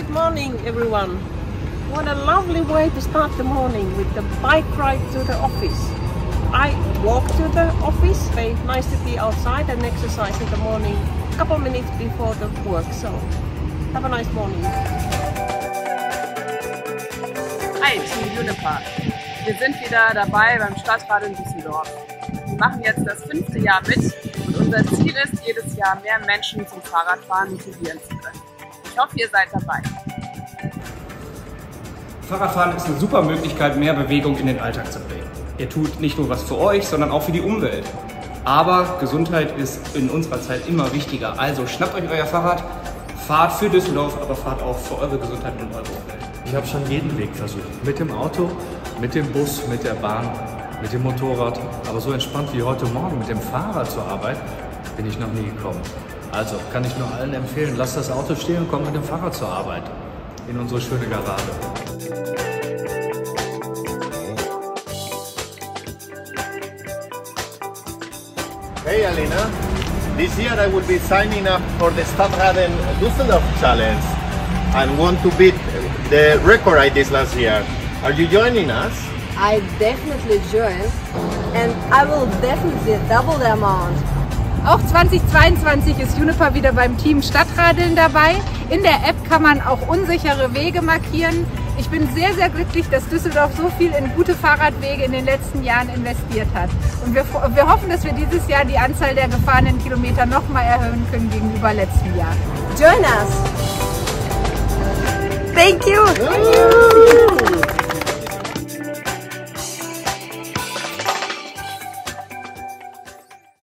morning, everyone. What a lovely way to start the morning with the bike ride to the office. I walk to the office. Very nice to be outside and exercise in the morning, a couple minutes before the work. So have a nice morning. Hi, Team Juniper. Wir sind wieder dabei beim Stadtrat in Düsseldorf. Wir machen jetzt das 5. Jahr mit und unser Ziel ist, jedes Jahr mehr Menschen zum Fahrradfahren motivieren zu können. Ich hoffe, ihr seid dabei. Fahrradfahren ist eine super Möglichkeit, mehr Bewegung in den Alltag zu bringen. Ihr tut nicht nur was für euch, sondern auch für die Umwelt. Aber Gesundheit ist in unserer Zeit immer wichtiger. Also schnappt euch euer Fahrrad, fahrt für Düsseldorf, aber fahrt auch für eure Gesundheit und eure Umwelt. Ich habe schon jeden Weg versucht. Mit dem Auto, mit dem Bus, mit der Bahn, mit dem Motorrad. Aber so entspannt wie heute Morgen mit dem Fahrrad zur Arbeit bin ich noch nie gekommen. Also kann ich nur allen empfehlen, lasst das Auto stehen und kommt mit dem Fahrrad zur Arbeit. In unsere schöne Garage. Hey Alina, this year I will be signing up for the Stadtradeln Düsseldorf Challenge and want to beat the record I did last year. Are you joining us? I definitely join and I will definitely double the amount. Auch 2022 ist Juniper wieder beim Team Stadtradeln dabei. In der App kann man auch unsichere Wege markieren. Ich bin sehr, sehr glücklich, dass Düsseldorf so viel in gute Fahrradwege in den letzten Jahren investiert hat. Und wir hoffen, dass wir dieses Jahr die Anzahl der gefahrenen Kilometer noch mal erhöhen können gegenüber letzten Jahr. Join us! Thank you! Thank you.